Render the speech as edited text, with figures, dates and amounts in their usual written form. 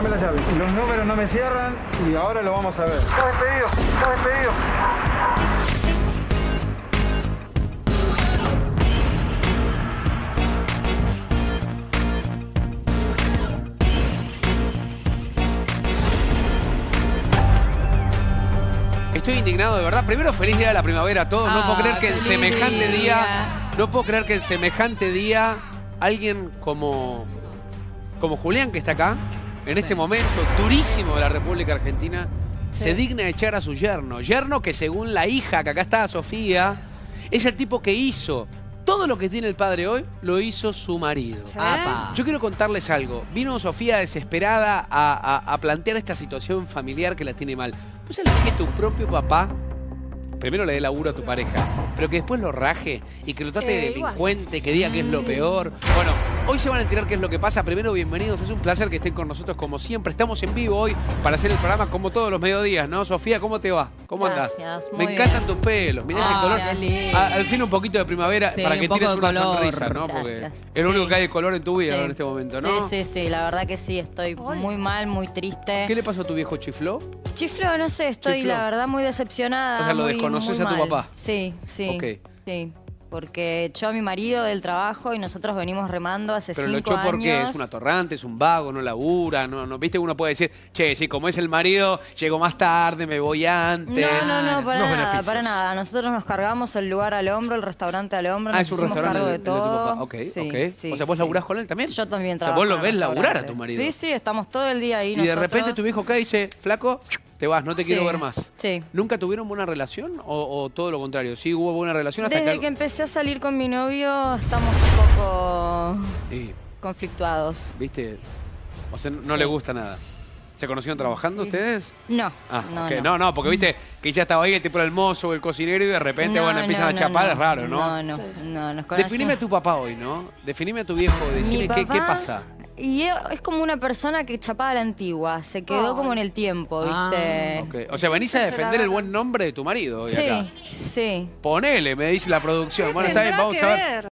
dame la llave. Y los números no me cierran y ahora lo vamos a ver. Estás despedido, estás despedido. Estoy indignado de verdad. Primero, feliz día de la primavera a todos. No puedo creer que en semejante día... No puedo creer que en semejante día alguien como Julián, que está acá, en este momento durísimo de la República Argentina, se digna echar a su yerno. Yerno que según la hija, que acá está Sofía, es el tipo que hizo todo lo que tiene el padre hoy, lo hizo su marido. Yo quiero contarles algo. Vino Sofía desesperada a plantear esta situación familiar que la tiene mal. ¿Vos sabés que tu propio papá primero le dé laburo a tu pareja, pero que después lo raje y que lo trate de delincuente, que diga que es lo peor? Bueno, hoy se van a enterar qué es lo que pasa. Primero, bienvenidos. Es un placer que estén con nosotros como siempre. Estamos en vivo hoy para hacer el programa como todos los mediodías, ¿no? Sofía, ¿cómo te va? ¿Cómo andás? Me encantan tus pelos. Mirá ese color. Al fin un poquito de primavera para que tires una sonrisa, ¿no? Porque es lo único que hay de color en tu vida en este momento, ¿no? Sí, la verdad que sí. Estoy muy mal, muy triste. ¿Qué le pasó a tu viejo? ¿Chifló? Chifló, no sé. Estoy, la verdad, muy decepcionada. O sea, ¿lo desconoces a tu papá? Sí. Sí. Porque echó a mi marido del trabajo y nosotros venimos remando hace 5 años. ¿Pero lo echó porque es un atorrante, es un vago, no labura? No, ¿viste? Uno puede decir, che, sí, como es el marido, llego más tarde, me voy antes. No, para nada. Nosotros nos cargamos el lugar al hombro, el restaurante al hombro. Es un restaurante de todo. Ok. O sea, ¿vos laburás con él también? Yo también trabajo. O sea, ¿vos lo ves laburar a tu marido? Sí, estamos todo el día ahí. Y de repente tu viejo acá dice, flaco, te vas, no te quiero ver más. Sí. ¿Nunca tuvieron buena relación o todo lo contrario? ¿Sí hubo buena relación hasta Desde que empecé a salir con mi novio estamos un poco conflictuados. ¿Viste? O sea, no le gusta nada. ¿Se conocieron trabajando ustedes? No. No, porque viste que ya estaba ahí el tipo del mozo o el cocinero y de repente, empiezan a chapar, es raro, ¿no? No, nos conocimos. Definime a tu papá hoy, ¿no? Definime a tu viejo, decime qué pasa. Y es como una persona que chapaba a la antigua, se quedó como en el tiempo, ¿viste? O sea, venís a defender el buen nombre de tu marido hoy acá. Sí. Ponele, me dice la producción. Bueno, está bien, vamos a ver.